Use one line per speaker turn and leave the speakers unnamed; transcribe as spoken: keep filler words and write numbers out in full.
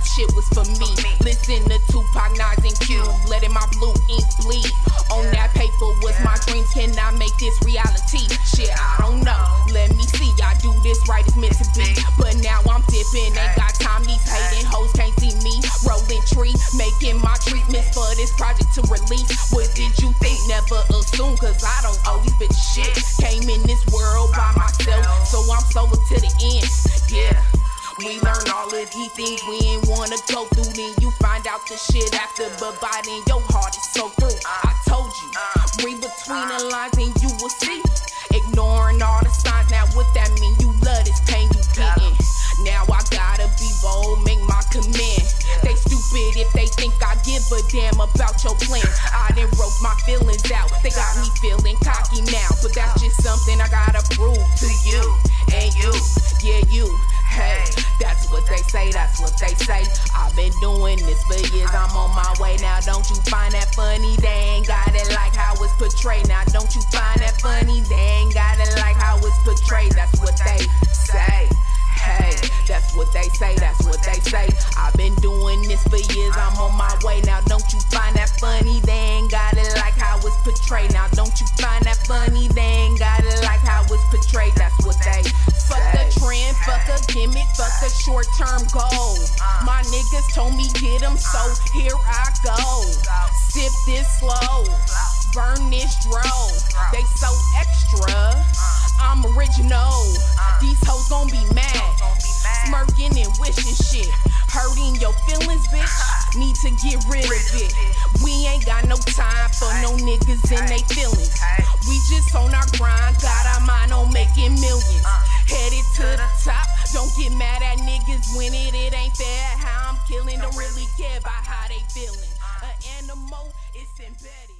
shit was for me. Listen to Tupac, Cnyce, and Q, letting my blue ink bleed. On that paper was my dreams, can I make this reality? Shit, I don't know, let me see. I do this right, it's meant to be. But now I'm dipping, ain't got time, these hating hoes can't see me. Rolling tree, making my treatments for this project to release. What did you think? Never assume, cause I don't owe these bitches shit. Came in this world by myself, so I'm solo to the end. Yeah, we learn all of these things we ain't wanna go through. Then you find out the shit after, but by then your heart is so through. I told you, read between the lines and you will see. Ignoring all the signs, now what that mean? You love this pain you getting. Now I gotta be bold, make my command. They stupid if they think I give a damn about your plan. I done wrote my feelings out, they got me feeling cocky now. But that's just something I gotta prove to you and you, yeah you. Hey, that's what they say, that's what they say. I've been doing this for years, I'm on my way now. Don't you find that funny? They ain't got it like how it's portrayed. Now don't you find that funny? They ain't got it like how it's portrayed. That's what they say. Hey, that's what they say, that's what they say. I've been doing this for years, I'm on my way now. Don't you find that funny? They ain't got it like how it's portrayed. Now don't you find that funny? They ain't got it like how it's portrayed. That's what they say. Fuck the trend, fuck a gimmick, fuck a short-term goal. My niggas told me get them, so here I go. Sip this slow, burn this dro. They so extra, I'm original. These hoes gon' be mad, smirking and wishing shit. Hurting your feelings, bitch, need to get rid of it. We ain't got no time for no niggas in they feelings. We just on our grind, got our mind on making millions. Headed to the top, don't get mad at niggas when it, it ain't fair. How I'm killing, don't really care about how they feeling. An animal, it's embedded.